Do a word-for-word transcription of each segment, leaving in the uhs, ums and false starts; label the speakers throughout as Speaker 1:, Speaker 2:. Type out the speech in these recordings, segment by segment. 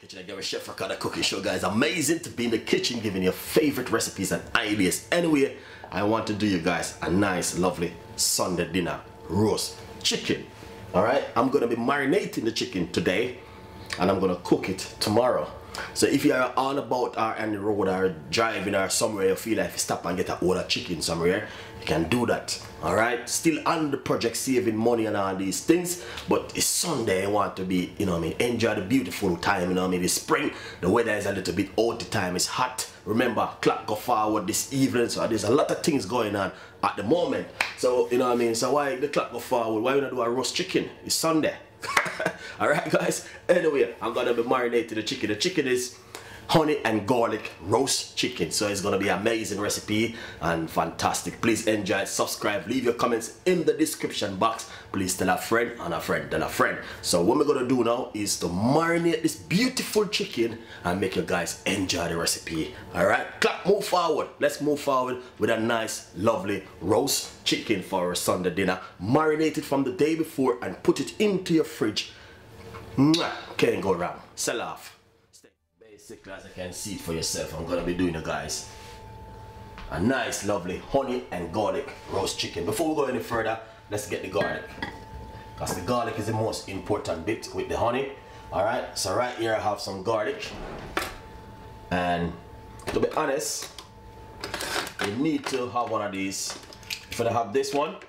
Speaker 1: Kitchen again with Chef Ricardo Cooking Show, guys. Amazing to be in the kitchen giving you favorite recipes and ideas. Anyway, I want to do you guys a nice, lovely Sunday dinner roast chicken. Alright, I'm gonna be marinating the chicken today and I'm gonna cook it tomorrow. So if you are on about or on the road or driving or somewhere you feel like you stop and get a order chicken somewhere, you can do that. Alright, still on the project saving money and all these things, but it's Sunday. I want to be, you know what I mean, enjoy the beautiful time, you know what I mean. It's spring, the weather is a little bit out, the time is hot. Remember, clock go forward this evening, so there's a lot of things going on at the moment. So, you know what I mean, so why the clock go forward? Why we not do a roast chicken? It's Sunday. Alright guys, anyway, I'm gonna be marinating the chicken. The chicken is honey and garlic roast chicken, so it's gonna be an amazing recipe and fantastic. Please enjoy, subscribe, leave your comments in the description box. Please tell a friend and a friend tell a friend. So what we're gonna do now is to marinate this beautiful chicken and make you guys enjoy the recipe. Alright, clock move forward. Let's move forward with a nice lovely roast chicken for our Sunday dinner. Marinate it from the day before and put it into your fridge. Mwah, can't go wrong. Sell off. Basically, as you can see it for yourself, I'm gonna be doing it, guys, a nice lovely honey and garlic roast chicken. Before we go any further, let's get the garlic, because the garlic is the most important bit with the honey. All right, so right here I have some garlic, and to be honest, you need to have one of these. If you don't have this one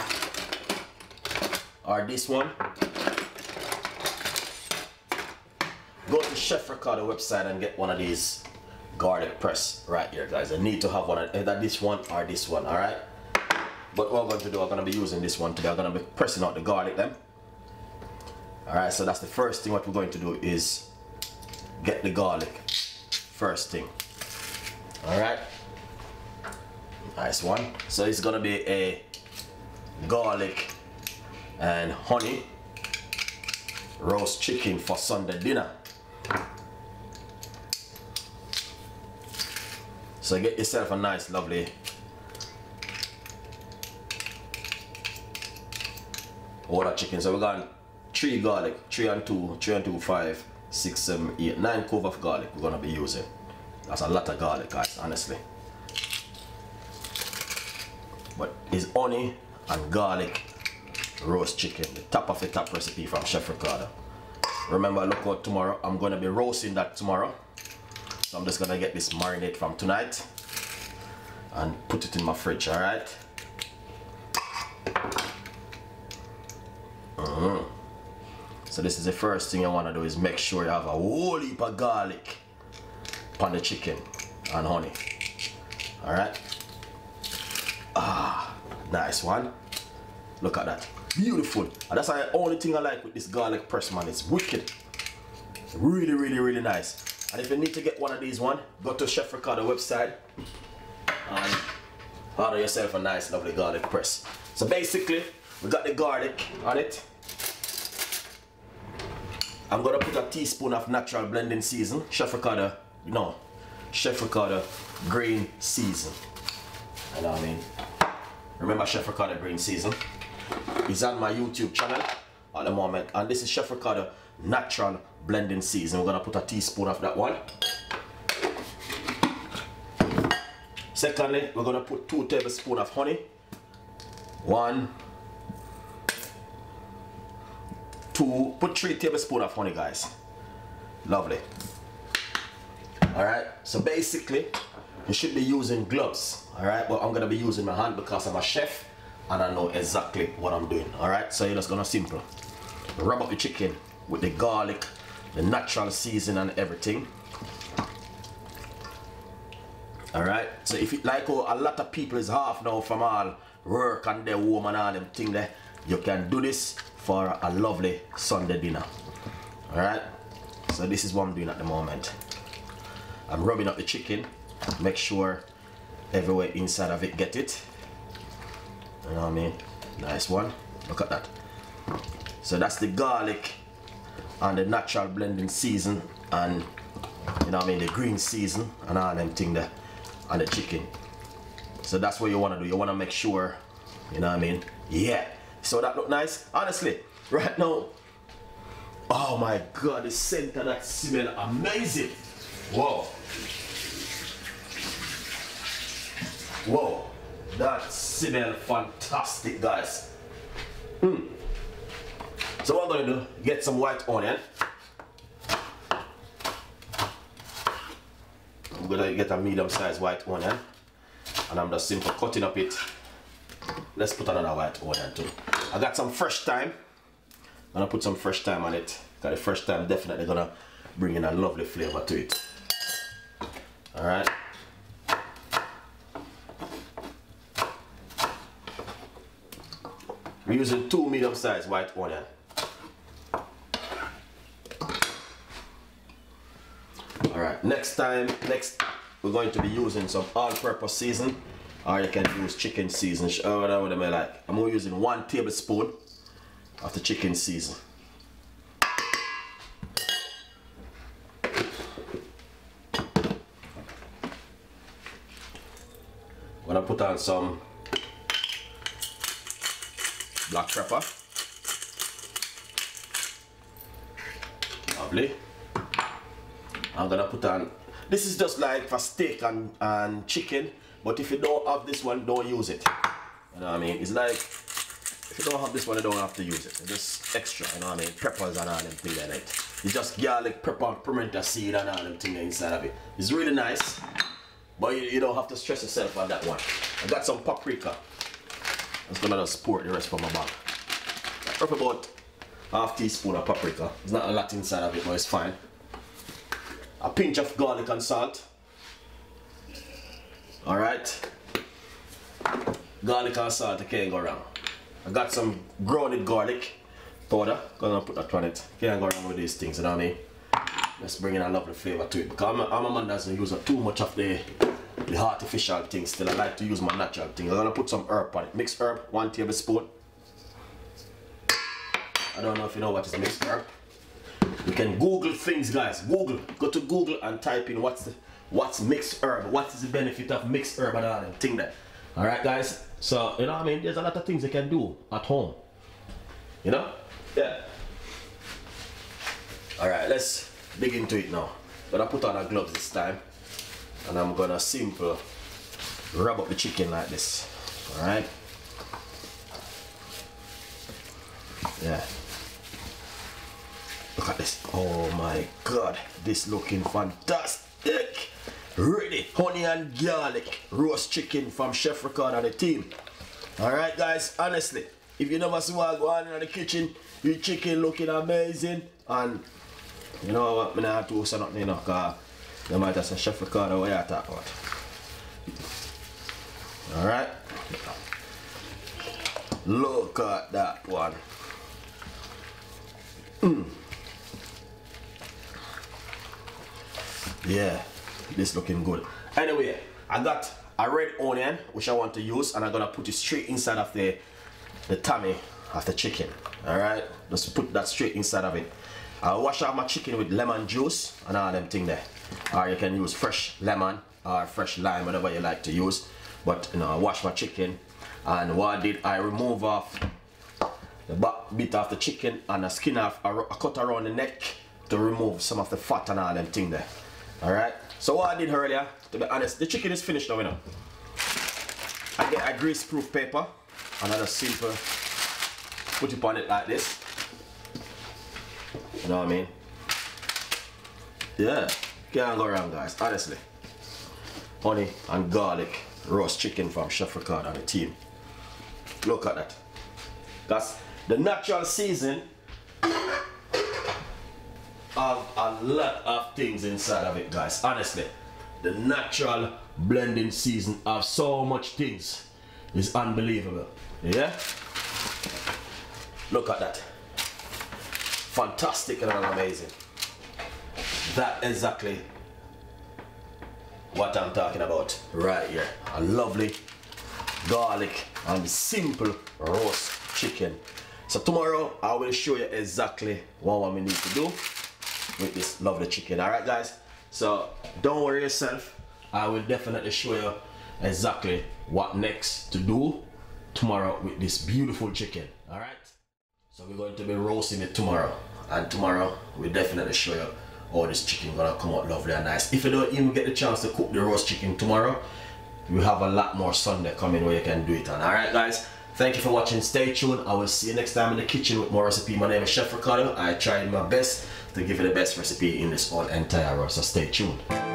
Speaker 1: or this one, go to Chef Ricardo website and get one of these garlic press right here, guys. I need to have one, either this one or this one, all right? But what I'm going to do, I'm going to be using this one today. I'm going to be pressing out the garlic then. All right, so that's the first thing. What we're going to do is get the garlic first thing. All right, nice one. So it's going to be a garlic and honey roast chicken for Sunday dinner. So get yourself a nice lovely order chicken. So we got three garlic, three and two, three and two, five, six, seven, eight, nine cloves of garlic we're gonna be using. That's a lot of garlic, guys, honestly. But it's honey and garlic roast chicken, the top of the top recipe from Chef Ricardo. Remember, look out tomorrow. I'm gonna be roasting that tomorrow. So I'm just gonna get this marinade from tonight and put it in my fridge, all right? Mm-hmm. So this is the first thing you wanna do, is make sure you have a whole heap of garlic on the chicken and honey, all right? Ah, nice one. Look at that, beautiful. And that's the only thing I like with this garlic press, man. It's wicked, really, really, really nice. And if you need to get one of these one, go to Chef Ricardo website and order yourself a nice lovely garlic press. So basically, we got the garlic on it. I'm gonna put a teaspoon of natural blending season, Chef Ricardo, no, Chef Ricardo green season. You know what I mean? Remember Chef Ricardo green season? It's on my YouTube channel at the moment, and this is Chef Ricardo natural blending season. We're gonna put a teaspoon of that one. Secondly, we're gonna put two tablespoons of honey. One, two, put three tablespoons of honey, guys. Lovely. All right, so basically you should be using gloves, all right, but I'm gonna be using my hand because I'm a chef and I know exactly what I'm doing. All right, so you're just gonna simple rub up the chicken with the garlic, the natural season and everything. All right, so if you like, oh, a lot of people is half now from all work and their home and all them thing there, you can do this for a lovely Sunday dinner. All right, so this is what I'm doing at the moment. I'm rubbing up the chicken, make sure everywhere inside of it get it. You know what I mean? Nice one. Look at that. So that's the garlic and the natural blending season, and you know what I mean, the green season and all them thing there, and the chicken. So that's what you want to do. You want to make sure, you know what I mean? Yeah. So that look nice. Honestly, right now, Oh my God, the scent of that smell amazing. Whoa. Whoa, that smell fantastic, guys. Mm. So what I'm gonna do, get some white onion. I'm gonna get a medium-sized white onion, and I'm just simply cutting up it. Let's put another white onion too. I got some fresh thyme. I'm gonna put some fresh thyme on it. Cause the fresh thyme definitely gonna bring in a lovely flavor to it. All right. We're using two medium-sized white onion. All right. Next time, next we're going to be using some all-purpose season, or you can use chicken season, or whatever they may like. I'm only using one tablespoon of the chicken season. I'm gonna put on some black pepper. Lovely. I'm gonna put on, this is just like for steak and, and chicken, but if you don't have this one, don't use it. You know what I mean? It's like, if you don't have this one, you don't have to use it. It's just extra, you know what I mean? Peppers and all them things like that. It's just garlic, pepper, pimento seed and all them things inside of it. It's really nice, but you, you don't have to stress yourself on that one. I got some paprika. I'm just gonna just pour the rest from my bag. Roughly about half teaspoon of paprika. There's not a lot inside of it, but it's fine. A pinch of garlic and salt. Alright. Garlic and salt, I can't go wrong. I got some grounded garlic powder. Gonna put that on it. Can't go wrong with these things, you know what I mean? Let's bring in a lovely flavor to it. Because I'm a, I'm a man that doesn't use too much of the, the artificial things. Still, I like to use my natural things. I'm gonna put some herb on it. Mixed herb, one tablespoon. I don't know if you know what is mixed herb. You can Google things, guys. Google. Go to Google and type in what's the, what's mixed herb. What is the benefit of mixed herb and all that thing there. Alright, guys. So, you know what I mean? There's a lot of things you can do at home. You know? Yeah. Alright, let's dig into it now. I'm gonna put on our gloves this time. And I'm gonna simple rub up the chicken like this. Alright? Yeah. Look at this. Oh my God. This looking fantastic. Ready. Honey and garlic roast chicken from Chef Rickard and the team. Alright guys, honestly, if you never see what go on in the kitchen, your chicken looking amazing. And you know what, I don't have to say nothing, you know, because you might have said Chef Rickard what you talk about. Alright. Look at that one. Mm. Yeah, this looking good. Anyway, I got a red onion which I want to use, and I'm gonna put it straight inside of the the tummy of the chicken. Alright, just put that straight inside of it. I'll wash out my chicken with lemon juice and all them thing there. Or you can use fresh lemon or fresh lime, whatever you like to use. But you know, I wash my chicken, and what I did, I remove off the back bit of the chicken and the skin off. I, I cut around the neck to remove some of the fat and all them thing there. Alright, so what I did earlier, to be honest, the chicken is finished now, you know. I get a grease proof paper and I just simple put it on it like this. You know what I mean? Yeah, can't go wrong, guys, honestly. Honey and garlic roast chicken from Chef Rickard and the team. Look at that. That's the natural season of a lot of things inside of it, guys. Honestly, the natural blending season of so much things is unbelievable. Yeah, look at that. Fantastic and amazing. That exactly what I'm talking about right here. A lovely garlic and simple roast chicken. So tomorrow I will show you exactly what we need to do with this lovely chicken. Alright guys, so don't worry yourself, I will definitely show you exactly what next to do tomorrow with this beautiful chicken. Alright, so we're going to be roasting it tomorrow. and tomorrow we definitely show you how this chicken gonna come out lovely and nice. If you don't even get the chance to cook the roast chicken tomorrow, we have a lot more Sunday coming where you can do it on. Alright guys, thank you for watching. Stay tuned. I will see you next time in the kitchen with more recipe. My name is Chef Ricardo. I tried my best to give you the best recipe in this whole entire roast, so stay tuned.